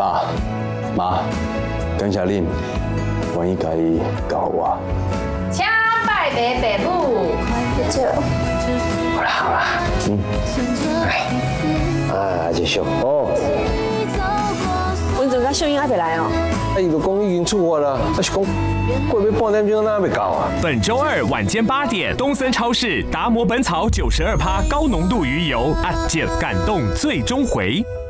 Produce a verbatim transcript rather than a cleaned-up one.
爸妈，感谢恁愿意家己教我。 请拜爸爸母。 这好啦好啦，嗯，哎，阿杰兄哦， 温总甲秀英还没来哦。 啊，伊就讲已经出发啦，啊是讲过要半点钟哪还没到啊？ 本周二晚间八点，东森超市达摩本草九十二趴高浓度鱼油，阿姐感动最终回。